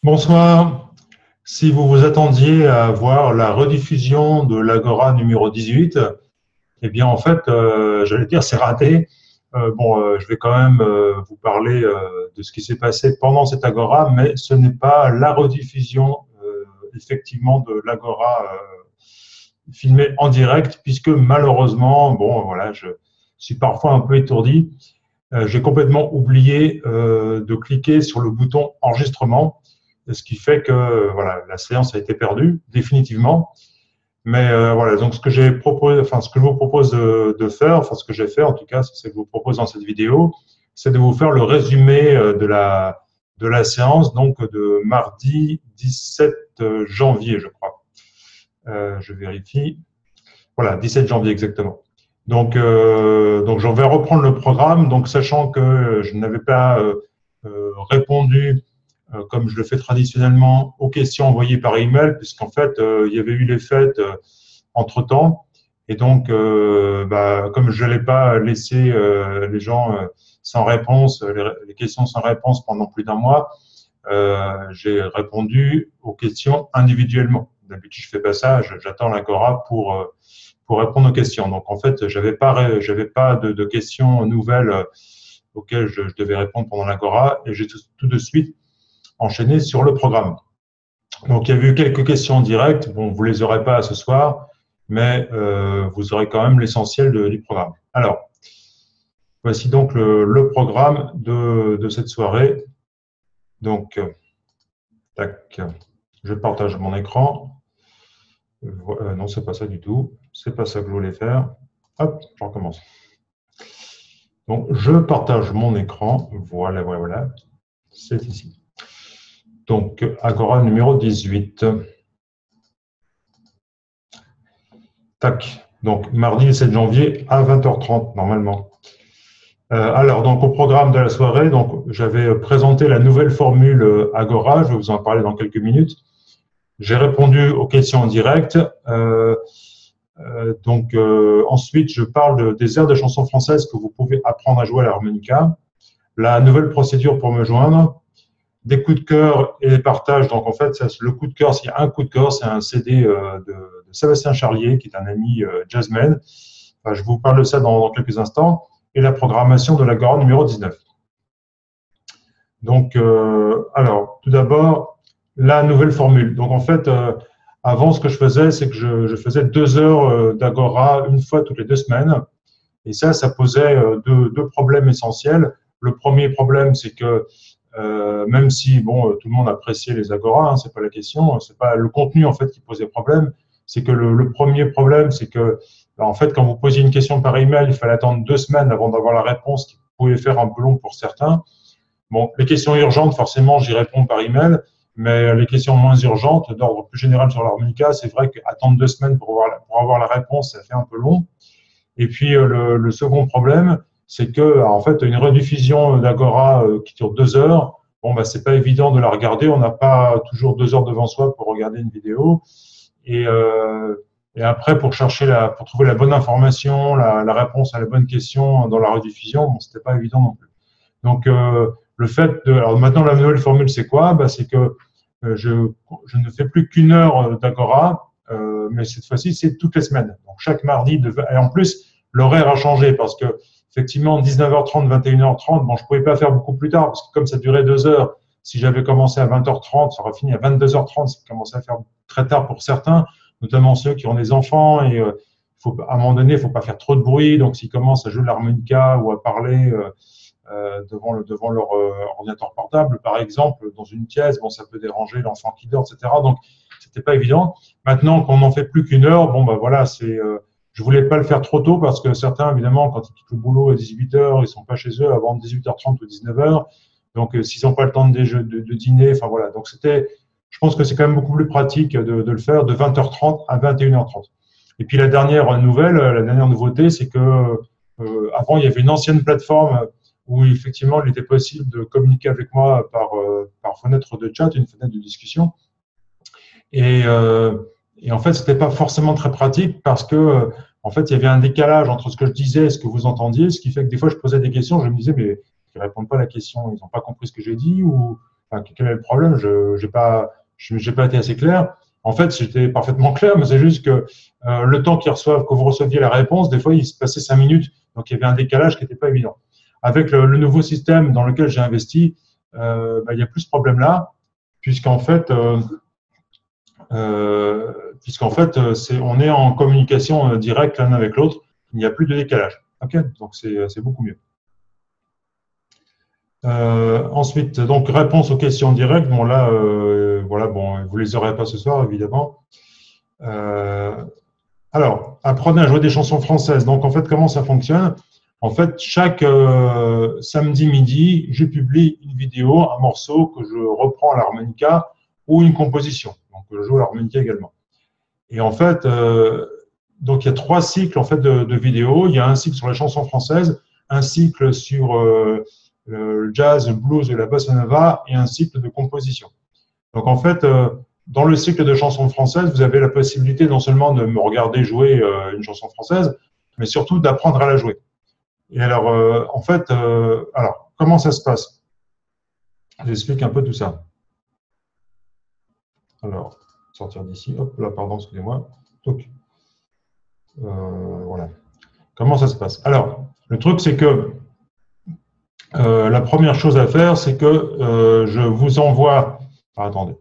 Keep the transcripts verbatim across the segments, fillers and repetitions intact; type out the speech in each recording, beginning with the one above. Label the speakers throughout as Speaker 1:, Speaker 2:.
Speaker 1: Bonsoir. Si vous vous attendiez à voir la rediffusion de l'Agora numéro dix-huit, eh bien en fait, euh, j'allais dire c'est raté. Euh, bon, euh, je vais quand même euh, vous parler euh, de ce qui s'est passé pendant cette Agora, mais ce n'est pas la rediffusion euh, effectivement de l'Agora euh, filmée en direct, puisque malheureusement, bon voilà, je suis parfois un peu étourdi. Euh, j'ai complètement oublié euh, de cliquer sur le bouton enregistrement, ce qui fait que voilà, la séance a été perdue définitivement. Mais euh, voilà, donc ce que j'ai proposé, enfin ce que je vous propose de, de faire, enfin ce que j'ai fait en tout cas, c'est ce que je vous propose dans cette vidéo, c'est de vous faire le résumé de la de la séance, donc de mardi dix-sept janvier, je crois. Euh, je vérifie. Voilà, dix-sept janvier exactement. Donc, euh, donc, j'en vais reprendre le programme. Donc, sachant que je n'avais pas euh, euh, répondu, euh, comme je le fais traditionnellement, aux questions envoyées par email, puisqu'en fait, euh, il y avait eu les fêtes euh, entre-temps. Et donc, euh, bah, comme je n'allais pas laisser euh, les gens euh, sans réponse, les, les questions sans réponse pendant plus d'un mois, euh, j'ai répondu aux questions individuellement. D'habitude, je fais pas ça. J'attends l'Agora pour euh, pour répondre aux questions. Donc, en fait, j'avais pas, j'avais pas de, de questions nouvelles auxquelles je, je devais répondre pendant l'Agora et j'ai tout, tout de suite enchaîné sur le programme. Donc, il y a eu quelques questions directes. Bon, vous les aurez pas ce soir, mais euh, vous aurez quand même l'essentiel du programme. Alors, voici donc le, le programme de, de cette soirée. Donc, tac, je partage mon écran. Euh, non, c'est pas ça du tout. C'est pas ça que je voulais faire. Hop, je recommence. Donc, je partage mon écran. Voilà, voilà, voilà. C'est ici. Donc, Agora numéro dix-huit. Tac. Donc, mardi sept janvier à vingt heures trente, normalement. Euh, alors, donc, au programme de la soirée, donc, j'avais présenté la nouvelle formule Agora. Je vais vous en parler dans quelques minutes. J'ai répondu aux questions en direct. Euh, euh, donc, euh, ensuite, je parle de, des airs de chansons françaises que vous pouvez apprendre à jouer à l'harmonica. La nouvelle procédure pour me joindre. Des coups de cœur et des partages. Donc, en fait, ça, le coup de cœur, s'il y a un coup de cœur, c'est un C D euh, de, de Sébastien Charlier, qui est un ami euh, jazzman. Enfin, je vous parle de ça dans, dans quelques instants. Et la programmation de l'Agora numéro dix-neuf. Donc, euh, alors, tout d'abord, la nouvelle formule. Donc, en fait, euh, avant, ce que je faisais, c'est que je, je faisais deux heures euh, d'Agora une fois toutes les deux semaines. Et ça, ça posait euh, deux, deux problèmes essentiels. Le premier problème, c'est que Euh, même si bon, tout le monde appréciait les Agora, hein, c'est pas la question, c'est pas le contenu en fait qui posait problème, c'est que le, le premier problème, c'est que bah, en fait, quand vous posiez une question par email, il fallait attendre deux semaines avant d'avoir la réponse, qui pouvait faire un peu long pour certains. Bon, les questions urgentes, forcément, j'y réponds par email, mais les questions moins urgentes, d'ordre plus général sur l'harmonica, c'est vrai qu'attendre deux semaines pour avoir, la, pour avoir la réponse, ça fait un peu long. Et puis le, le second problème, c'est que en fait une rediffusion d'Agora euh, qui dure deux heures, bon bah c'est pas évident de la regarder, on n'a pas toujours deux heures devant soi pour regarder une vidéo, et, euh, et après pour chercher la, pour trouver la bonne information, la, la réponse à la bonne question dans la rediffusion, bon c'était pas évident non plus. Donc euh, le fait de, alors maintenant la nouvelle formule c'est quoi? Bah c'est que euh, je, je ne fais plus qu'une heure d'Agora, euh, mais cette fois-ci c'est toutes les semaines. Donc chaque mardi, de, et en plus l'horaire a changé parce que effectivement, dix-neuf heures trente, vingt et une heures trente, bon, je pouvais pas faire beaucoup plus tard parce que comme ça durait deux heures, si j'avais commencé à vingt heures trente, ça aurait fini à vingt-deux heures trente, ça commençait à faire très tard pour certains, notamment ceux qui ont des enfants et euh, faut, à un moment donné, il faut pas faire trop de bruit, donc s'ils commencent à jouer de l'harmonica ou à parler euh, euh, devant, le, devant leur euh, ordinateur portable, par exemple, dans une pièce, bon, ça peut déranger l'enfant qui dort, et cetera. Donc, c'était pas évident. Maintenant, qu'on n'en fait plus qu'une heure, bon, bah voilà, c'est euh, je voulais pas le faire trop tôt parce que certains, évidemment, quand ils quittent le boulot à dix-huit heures, ils sont pas chez eux avant dix-huit heures trente ou dix-neuf heures. Donc, euh, s'ils n'ont pas le temps de, de, de dîner, enfin voilà. Donc, c'était, je pense que c'est quand même beaucoup plus pratique de, de le faire de vingt heures trente à vingt et une heures trente. Et puis, la dernière nouvelle, la dernière nouveauté, c'est que euh, avant, il y avait une ancienne plateforme où effectivement, il était possible de communiquer avec moi par, euh, par fenêtre de chat, une fenêtre de discussion. Et euh, Et en fait, c'était pas forcément très pratique parce que, euh, en fait, il y avait un décalage entre ce que je disais et ce que vous entendiez, ce qui fait que des fois, je posais des questions, je me disais, mais ils répondent pas à la question, ils n'ont pas compris ce que j'ai dit, ou enfin, quel est le problème? Je n'ai pas, j'ai pas été assez clair. En fait, j'étais parfaitement clair, mais c'est juste que euh, le temps qu'ils reçoivent, que vous receviez la réponse, des fois, il se passait cinq minutes, donc il y avait un décalage qui n'était pas évident. Avec le, le nouveau système dans lequel j'ai investi, euh, bah, il n'y a plus ce problème-là, puisqu'en fait, euh, euh, puisqu'en fait, c'est, on est en communication directe l'un avec l'autre, il n'y a plus de décalage. Ok, donc c'est beaucoup mieux. Euh, ensuite, donc réponse aux questions directes. Bon là, euh, voilà, bon, vous les aurez pas ce soir évidemment. Euh, alors, apprenez à jouer des chansons françaises. Donc en fait, comment ça fonctionne? En fait, chaque euh, samedi midi, je publie une vidéo, un morceau que je reprends à l'harmonica ou une composition. Donc je joue à l'harmonica également. Et en fait, euh, donc il y a trois cycles en fait de, de vidéos. Il y a un cycle sur les chansons françaises, un cycle sur euh, le jazz, le blues et la bossa nova, et un cycle de composition. Donc en fait, euh, dans le cycle de chansons françaises, vous avez la possibilité non seulement de me regarder jouer euh, une chanson française, mais surtout d'apprendre à la jouer. Et alors, euh, en fait, euh, alors comment ça se passe? J'explique un peu tout ça. Alors, sortir d'ici. Hop là, pardon, excusez-moi. Donc, euh, voilà. Comment ça se passe? Alors, le truc, c'est que euh, la première chose à faire, c'est que euh, je vous envoie. Ah, attendez,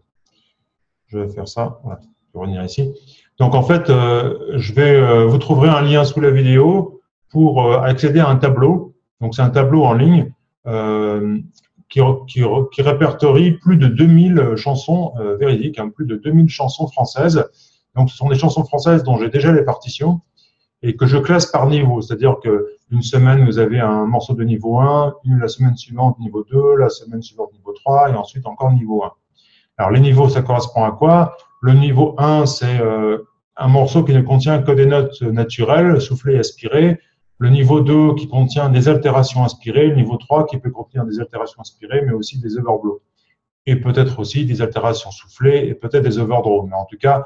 Speaker 1: je vais faire ça. Voilà, je vais revenir ici. Donc, en fait, euh, je vais, euh, vous trouverez un lien sous la vidéo pour euh, accéder à un tableau. Donc, c'est un tableau en ligne euh, qui, qui, qui répertorie plus de deux mille chansons euh, véridiques, hein, plus de deux mille chansons françaises. Donc, ce sont des chansons françaises dont j'ai déjà les partitions et que je classe par niveau. C'est-à-dire qu'une semaine, vous avez un morceau de niveau un, une la semaine suivante niveau deux, la semaine suivante niveau trois, et ensuite encore niveau un. Alors, les niveaux, ça correspond à quoi? Le niveau un, c'est euh, un morceau qui ne contient que des notes naturelles, soufflées et aspirées. Le niveau deux, qui contient des altérations inspirées. Le niveau trois, qui peut contenir des altérations inspirées, mais aussi des overblows. Et peut-être aussi des altérations soufflées et peut-être des overdraws. Mais en tout cas,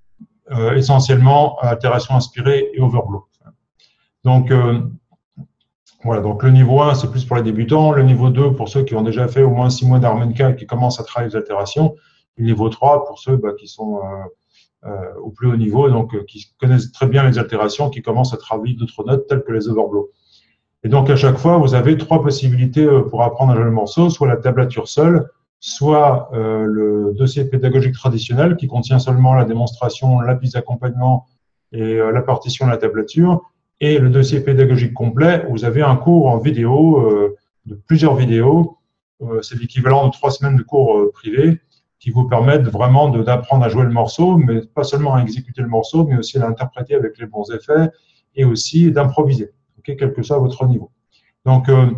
Speaker 1: Euh, essentiellement altération inspirée et overblow. Donc, euh, voilà, donc le niveau un, c'est plus pour les débutants. Le niveau deux, pour ceux qui ont déjà fait au moins six mois d'harmonica et qui commencent à travailler les altérations. Le niveau trois, pour ceux bah, qui sont euh, euh, au plus haut niveau, donc euh, qui connaissent très bien les altérations, qui commencent à travailler d'autres notes telles que les overblows. Et donc, à chaque fois, vous avez trois possibilités pour apprendre à jouer le morceau, soit la tablature seule, soit euh, le dossier pédagogique traditionnel qui contient seulement la démonstration, la piste d'accompagnement et euh, la partition de la tablature, et le dossier pédagogique complet où vous avez un cours en vidéo, euh, de plusieurs vidéos. Euh, c'est l'équivalent de trois semaines de cours euh, privés qui vous permettent vraiment d'apprendre à jouer le morceau, mais pas seulement à exécuter le morceau, mais aussi à l'interpréter avec les bons effets et aussi d'improviser, okay, quel que soit votre niveau. Donc, euh,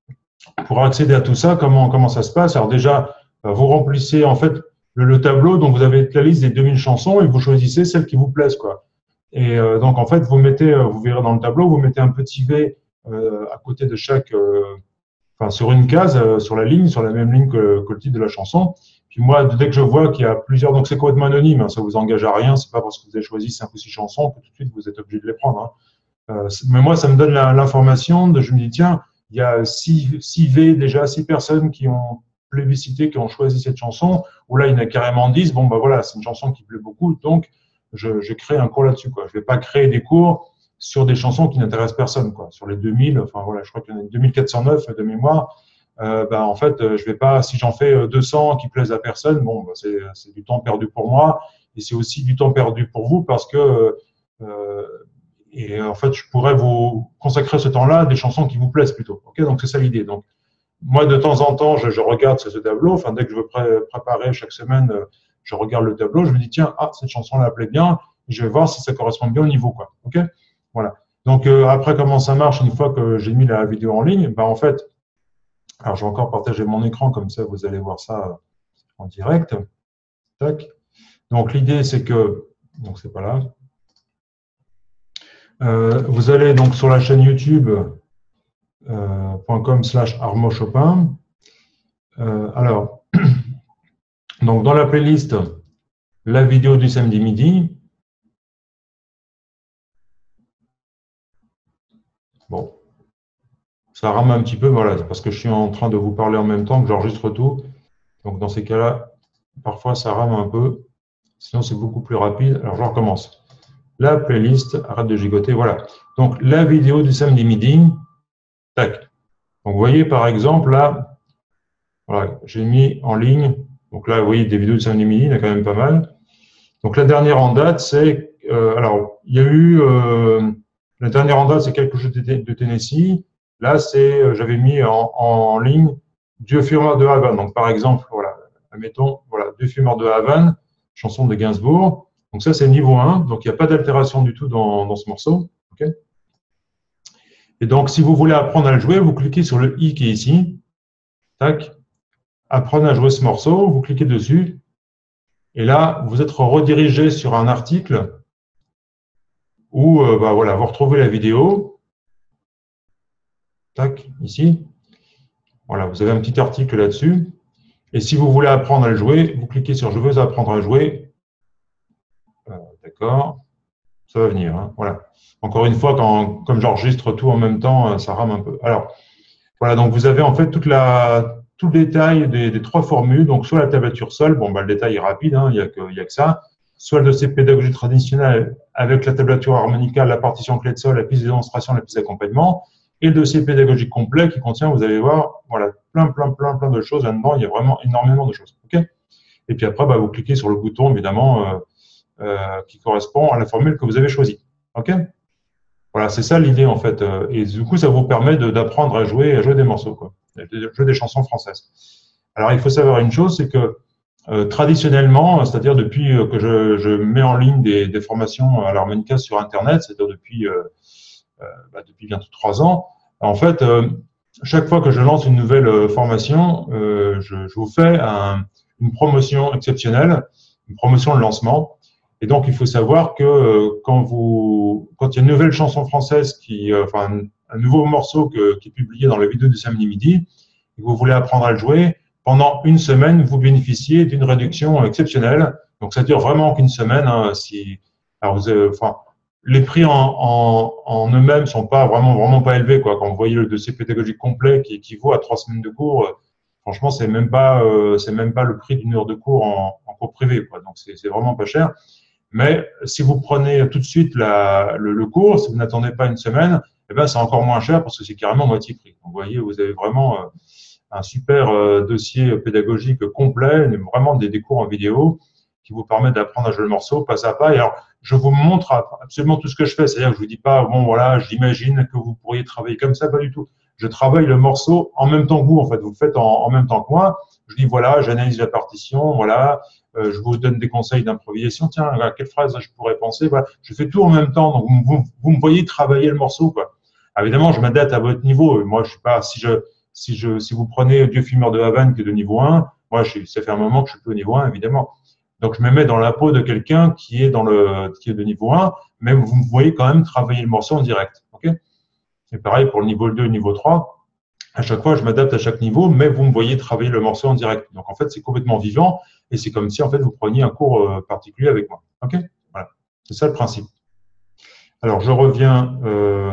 Speaker 1: pour accéder à tout ça, comment, comment ça se passe? Alors déjà, vous remplissez en fait le, le tableau, donc vous avez la liste des deux mille chansons et vous choisissez celles qui vous plaisent, quoi. Et euh, donc en fait, vous mettez, vous verrez dans le tableau, vous mettez un petit V euh, à côté de chaque, euh, enfin sur une case, euh, sur la ligne, sur la même ligne que, que le titre de la chanson. Puis moi, dès que je vois qu'il y a plusieurs, donc c'est complètement anonyme, hein, ça vous engage à rien, c'est pas parce que vous avez choisi cinq ou six chansons que tout de suite vous êtes obligé de les prendre. Hein. Euh, mais moi, ça me donne l'information de, je me dis tiens, il y a six, six V déjà, six personnes qui ont plébiscité, qui ont choisi cette chanson, ou là, il y en a carrément dix, bon, bah voilà, c'est une chanson qui plaît beaucoup, donc je, je crée un cours là-dessus, quoi. Je vais pas créer des cours sur des chansons qui n'intéressent personne, quoi. Sur les deux mille, enfin voilà, je crois qu'il y en a deux mille quatre cent neuf de mémoire, euh, bah, en fait, je vais pas, si j'en fais deux cents qui plaisent à personne, bon, bah, c'est du temps perdu pour moi, et c'est aussi du temps perdu pour vous, parce que euh, et en fait, je pourrais vous consacrer ce temps-là à des chansons qui vous plaisent plutôt. Okay, donc, c'est ça l'idée. Donc, moi, de temps en temps, je, je regarde ce, ce tableau. Enfin, dès que je veux pré préparer chaque semaine, je regarde le tableau. Je me dis, tiens, ah, cette chanson-là plaît bien. Je vais voir si ça correspond bien au niveau, quoi. OK? Voilà. Donc, euh, après, comment ça marche une fois que j'ai mis la vidéo en ligne? Ben, en fait, alors, je vais encore partager mon écran, comme ça, vous allez voir ça en direct. Tac. Donc, l'idée, c'est que, donc, c'est pas là. Euh, vous allez donc sur la chaîne YouTube euh, .com slash Armo Chopin. Euh, alors, donc dans la playlist, la vidéo du samedi midi. Bon, ça rame un petit peu, voilà, parce que je suis en train de vous parler en même temps que j'enregistre tout. Donc, dans ces cas-là, parfois, ça rame un peu. Sinon, c'est beaucoup plus rapide. Alors, je recommence. La playlist, arrête de gigoter, voilà. Donc, la vidéo du samedi midi, tac. Donc, vous voyez, par exemple, là, voilà, j'ai mis en ligne. Donc là, vous voyez, des vidéos du samedi midi, il y en a quand même pas mal. Donc, la dernière en date, c'est, euh, alors, il y a eu, euh, la dernière en date, c'est quelque chose de, de Tennessee. Là, c'est, euh, j'avais mis en, en ligne Dieu fumeur de Havane. Donc, par exemple, voilà, admettons, voilà, Dieu fumeur de Havane, chanson de Gainsbourg. Donc, ça, c'est niveau un. Donc, il n'y a pas d'altération du tout dans, dans ce morceau. Okay. Et donc, si vous voulez apprendre à le jouer, vous cliquez sur le i qui est ici. Tac. Apprenez à jouer ce morceau. Vous cliquez dessus. Et là, vous êtes redirigé sur un article où euh, bah, voilà, vous retrouvez la vidéo. Tac, ici. Voilà, vous avez un petit article là-dessus. Et si vous voulez apprendre à le jouer, vous cliquez sur « Je veux apprendre à jouer ». Euh, D'accord, ça va venir. Hein, voilà. Encore une fois, quand, comme j'enregistre tout en même temps, ça rame un peu. Alors, voilà, donc vous avez en fait toute la, tout le détail des, des trois formules. Donc, soit la tablature seule, bon, bah, le détail est rapide, hein, il n'y a, a que ça. Soit le dossier pédagogie traditionnel avec la tablature harmonicale, la partition clé de sol, la piste de démonstration, la piste d'accompagnement. Et le dossier pédagogique complet qui contient, vous allez voir, voilà, plein, plein, plein, plein de choses là-dedans. Il y a vraiment énormément de choses. Okay, et puis après, bah, vous cliquez sur le bouton, évidemment, euh, euh, qui correspond à la formule que vous avez choisie. OK? Voilà, c'est ça l'idée, en fait. Et du coup, ça vous permet d'apprendre à jouer, à jouer des morceaux, quoi, à jouer des chansons françaises. Alors, il faut savoir une chose, c'est que euh, traditionnellement, c'est-à-dire depuis que je, je mets en ligne des, des formations à l'harmonica sur Internet, c'est-à-dire depuis... Euh, Euh, bah, depuis bientôt trois ans. En fait, euh, chaque fois que je lance une nouvelle euh, formation, euh, je, je vous fais un, une promotion exceptionnelle, une promotion de lancement. Et donc, il faut savoir que euh, quand vous, quand il y a une nouvelle chanson française, qui, euh, enfin, un, un nouveau morceau que, qui est publié dans la vidéo du samedi midi, et que vous voulez apprendre à le jouer, pendant une semaine, vous bénéficiez d'une réduction exceptionnelle. Donc, ça dure vraiment qu'une semaine. Hein, si, alors vous avez, enfin, les prix en, en, en eux-mêmes sont pas vraiment vraiment pas élevés, quoi. Quand vous voyez le dossier pédagogique complet qui équivaut à trois semaines de cours, euh, franchement, c'est même pas euh, c'est même pas le prix d'une heure de cours en, en cours privé, quoi. Donc c'est vraiment pas cher. Mais si vous prenez tout de suite la, le, le cours, si vous n'attendez pas une semaine, eh ben c'est encore moins cher parce que c'est carrément moitié prix. Donc, vous voyez, vous avez vraiment euh, un super euh, dossier pédagogique complet, vraiment des, des cours en vidéo qui vous permettent d'apprendre à jouer le morceau pas à pas. Et alors, je vous montre absolument tout ce que je fais. C'est-à-dire que je vous dis pas, bon, voilà, j'imagine que vous pourriez travailler comme ça, pas du tout. Je travaille le morceau en même temps que vous, en fait. Vous le faites en, en même temps que moi. Je dis, voilà, j'analyse la partition, voilà, euh, je vous donne des conseils d'improvisation. Tiens, à quelle phrase je pourrais penser? Voilà. Je fais tout en même temps. Donc, vous, vous, vous me voyez travailler le morceau, quoi. Alors, évidemment, je m'adapte à votre niveau. Moi, je suis pas, si je, si je, si vous prenez Dieu fumeur de Havane qui est de niveau un, moi, je, ça fait un moment que je suis plus au niveau un, évidemment. Donc, je me mets dans la peau de quelqu'un qui est dans le, qui est de niveau un, mais vous me voyez quand même travailler le morceau en direct. Okay, et pareil pour le niveau deux, niveau trois. À chaque fois, je m'adapte à chaque niveau, mais vous me voyez travailler le morceau en direct. Donc, en fait, c'est complètement vivant et c'est comme si, en fait, vous preniez un cours euh, particulier avec moi. OK? Voilà. C'est ça le principe. Alors, je reviens, euh,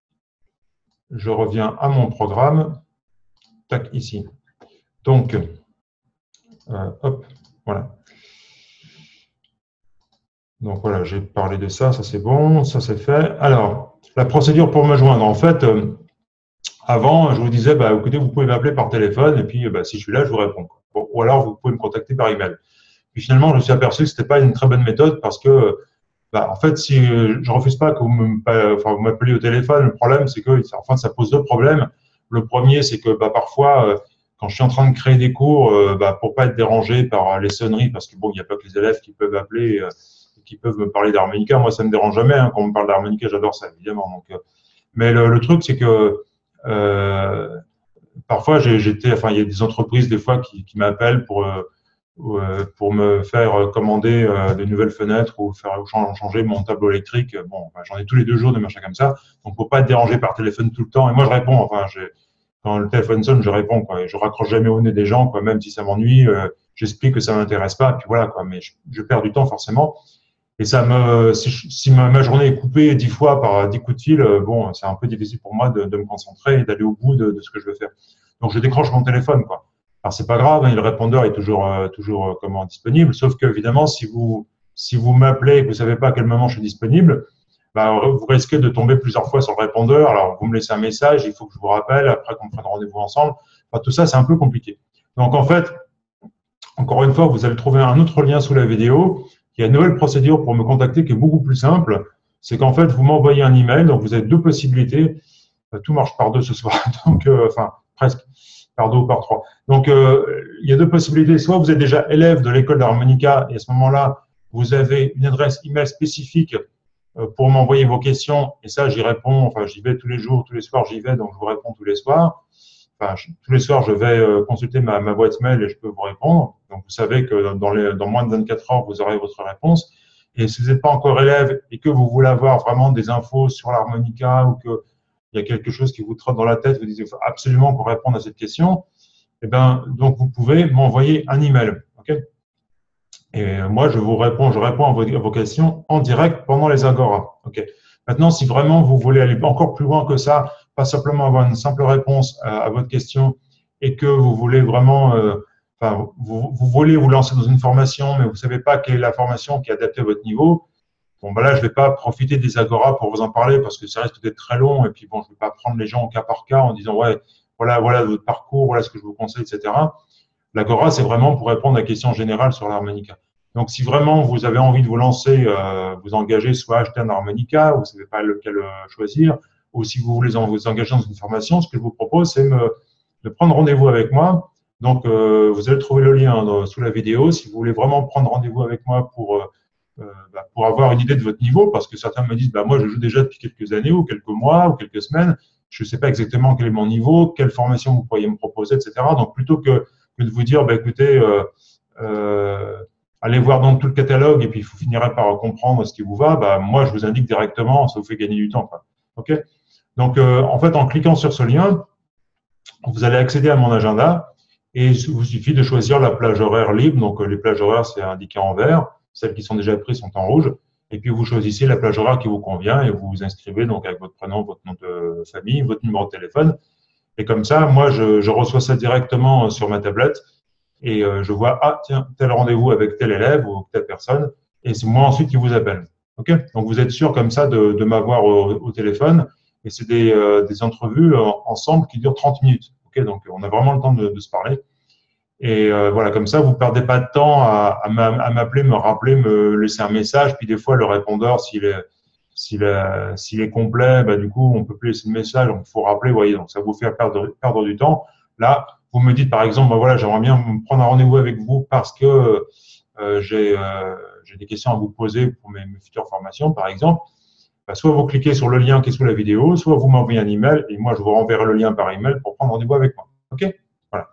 Speaker 1: je reviens à mon programme. Tac, ici. Donc, euh, hop, voilà. Donc voilà, j'ai parlé de ça, ça c'est bon, ça c'est fait. Alors, la procédure pour me joindre, en fait, euh, avant, je vous disais, bah, écoutez, vous pouvez m'appeler par téléphone et puis bah, si je suis là, je vous réponds. Bon, ou alors, vous pouvez me contacter par email. Puis finalement, je me suis aperçu que ce n'était pas une très bonne méthode parce que, bah, en fait, si je refuse pas que vous m'appeliez au téléphone, le problème, c'est que enfin, ça pose deux problèmes. Le premier, c'est que bah, parfois, euh, quand je suis en train de créer des cours, euh, bah, pour pas être dérangé par les sonneries, parce que bon, il n'y a pas que les élèves qui peuvent appeler. Euh, qui peuvent me parler d'harmonica. Moi, ça me dérange jamais. Hein. Quand on me parle d'harmonica, j'adore ça, évidemment. Donc, euh, mais le, le truc, c'est que euh, parfois, j'étais, enfin, il y a des entreprises des fois qui, qui m'appellent pour euh, pour me faire commander euh, de nouvelles fenêtres ou faire changer mon tableau électrique. Bon, enfin, j'en ai tous les deux jours des machins comme ça. Donc, faut pas être dérangé par téléphone tout le temps. Et moi, je réponds. Enfin, quand le téléphone sonne, je réponds. Quoi. Et je raccroche jamais au nez des gens, quoi. Même si ça m'ennuie, euh, j'explique que ça m'intéresse pas. Puis voilà, quoi. Mais je, je perds du temps forcément. Et ça me, si, je, si ma, ma journée est coupée dix fois par dix coups de fil, euh, bon, c'est un peu difficile pour moi de, de me concentrer et d'aller au bout de, de ce que je veux faire. Donc, je décroche mon téléphone, quoi. Alors c'est pas grave, hein, le répondeur est toujours euh, toujours euh, comment disponible, sauf que évidemment si vous si vous m'appelez et que vous savez pas à quel moment je suis disponible, bah, vous risquez de tomber plusieurs fois sur le répondeur. Alors vous me laissez un message, il faut que je vous rappelle après qu'on prenne rendez-vous ensemble. Enfin, tout ça c'est un peu compliqué. Donc en fait, encore une fois, vous allez trouver un autre lien sous la vidéo. Il y a une nouvelle procédure pour me contacter qui est beaucoup plus simple. C'est qu'en fait, vous m'envoyez un email. Donc, vous avez deux possibilités. Tout marche par deux ce soir. Donc, euh, enfin, presque par deux ou par trois. Donc, euh, il y a deux possibilités. Soit vous êtes déjà élève de l'école d'harmonica et à ce moment-là, vous avez une adresse email spécifique pour m'envoyer vos questions. Et ça, j'y réponds. Enfin, j'y vais tous les jours, tous les soirs, j'y vais. Donc, je vous réponds tous les soirs. Enfin, je, tous les soirs, je vais euh, consulter ma, ma boîte mail et je peux vous répondre. Donc, vous savez que dans, les, dans moins de vingt-quatre heures, vous aurez votre réponse. Et si vous n'êtes pas encore élève et que vous voulez avoir vraiment des infos sur l'harmonica ou qu'il y a quelque chose qui vous trotte dans la tête, vous dites il faut absolument qu'on réponde à cette question, eh ben, donc vous pouvez m'envoyer un email. Okay, et moi, je vous réponds, je réponds à vos, à vos questions en direct pendant les Agora. Okay. Maintenant, si vraiment vous voulez aller encore plus loin que ça, pas simplement avoir une simple réponse à, à votre question et que vous voulez vraiment, euh, enfin, vous, vous voulez vous lancer dans une formation, mais vous ne savez pas quelle est la formation qui est adaptée à votre niveau, bon, ben là, je ne vais pas profiter des Agora pour vous en parler parce que ça risque d'être très long et puis bon, je ne vais pas prendre les gens au cas par cas en disant, ouais, voilà, voilà votre parcours, voilà ce que je vous conseille, et cetera. L'Agora, c'est vraiment pour répondre à la question générale sur l'harmonica. Donc, si vraiment vous avez envie de vous lancer, euh, vous engager, soit acheter un harmonica, vous ne savez pas lequel euh, choisir, ou si vous voulez vous engager dans une formation, ce que je vous propose, c'est me, de prendre rendez-vous avec moi. Donc, euh, vous allez trouver le lien dans, sous la vidéo. Si vous voulez vraiment prendre rendez-vous avec moi pour, euh, bah, pour avoir une idée de votre niveau, parce que certains me disent, bah, moi, je joue déjà depuis quelques années, ou quelques mois, ou quelques semaines, je ne sais pas exactement quel est mon niveau, quelle formation vous pourriez me proposer, et cetera. Donc, plutôt que, que de vous dire, bah, écoutez, euh, euh, allez voir dans tout le catalogue et puis vous finirez par comprendre ce qui vous va, bah, moi, je vous indique directement, ça vous fait gagner du temps. Quoi. OK ? Donc, euh, en fait, en cliquant sur ce lien, vous allez accéder à mon agenda et il vous suffit de choisir la plage horaire libre. Donc, les plages horaires, c'est indiqué en vert. Celles qui sont déjà prises sont en rouge. Et puis, vous choisissez la plage horaire qui vous convient et vous vous inscrivez donc avec votre prénom, votre nom de famille, votre numéro de téléphone. Et comme ça, moi, je, je reçois ça directement sur ma tablette et euh, je vois, ah, tiens, tel rendez-vous avec tel élève ou telle personne. Et c'est moi ensuite qui vous appelle. OK ? Donc, vous êtes sûr comme ça de, de m'avoir au, au téléphone. Et c'est des, euh, des entrevues euh, ensemble qui durent trente minutes. Okay, donc, on a vraiment le temps de, de se parler. Et euh, voilà, comme ça, vous ne perdez pas de temps à, à m'appeler, me rappeler, me laisser un message. Puis des fois, le répondeur, s'il est, s'il est, s'il est complet, bah, du coup, on ne peut plus laisser le message. Donc, il faut rappeler. Vous voyez, donc ça vous fait perdre, perdre du temps. Là, vous me dites, par exemple, bah, voilà, j'aimerais bien me prendre un rendez-vous avec vous parce que euh, j'ai euh, des questions à vous poser pour mes, mes futures formations, par exemple. Bah, soit vous cliquez sur le lien qui est sous la vidéo, soit vous m'envoyez un email et moi, je vous renverrai le lien par email pour prendre rendez-vous avec moi. OK ? Voilà.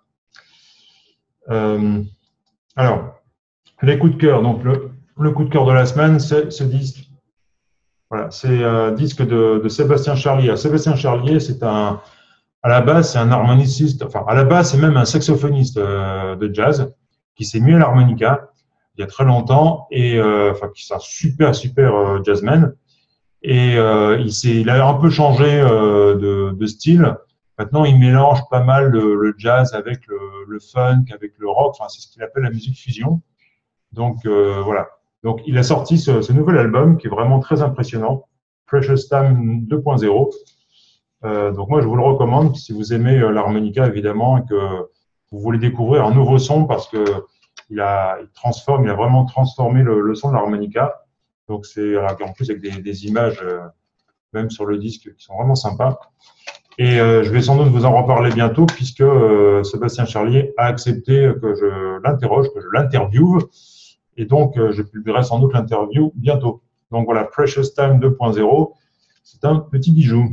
Speaker 1: Euh, alors, les coups de cœur. Donc, le, le coup de cœur de la semaine, c'est ce disque. Voilà, c'est un disque de, de Sébastien Charlier. Alors, Sébastien Charlier, c'est un, à la base, c'est un harmoniciste, enfin, à la base, c'est même un saxophoniste euh, de jazz qui s'est mis à l'harmonica il y a très longtemps et, euh, enfin, qui est un super, super euh, jazzman. Et euh, il, il a un peu changé euh, de, de style. Maintenant, il mélange pas mal le, le jazz avec le, le funk, avec le rock. Enfin, c'est ce qu'il appelle la musique fusion. Donc, euh, voilà. Donc, il a sorti ce, ce nouvel album qui est vraiment très impressionnant, Precious Time deux point zéro. Euh, donc, moi, je vous le recommande si vous aimez euh, l'harmonica, évidemment, et que vous voulez découvrir un nouveau son parce que il a, il transforme, il a vraiment transformé le, le son de l'harmonica. Donc, c'est en plus avec des, des images, euh, même sur le disque, qui sont vraiment sympas. Et euh, je vais sans doute vous en reparler bientôt, puisque euh, Sébastien Charlier a accepté que je l'interroge, que je l'interviewe. Et donc, euh, je publierai sans doute l'interview bientôt. Donc voilà, Precious Time deux point zéro, c'est un petit bijou.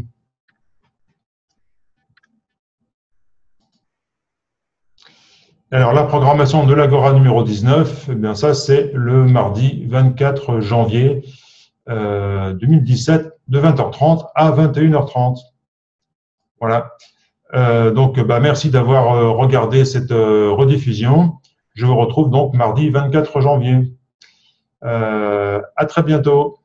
Speaker 1: Alors, la programmation de l'Agora numéro dix-neuf, eh bien ça, c'est le mardi vingt-quatre janvier euh, deux mille dix-sept, de vingt heures trente à vingt et une heures trente. Voilà. Euh, donc, bah, merci d'avoir euh, regardé cette euh, rediffusion. Je vous retrouve donc mardi vingt-quatre janvier. Euh, à très bientôt.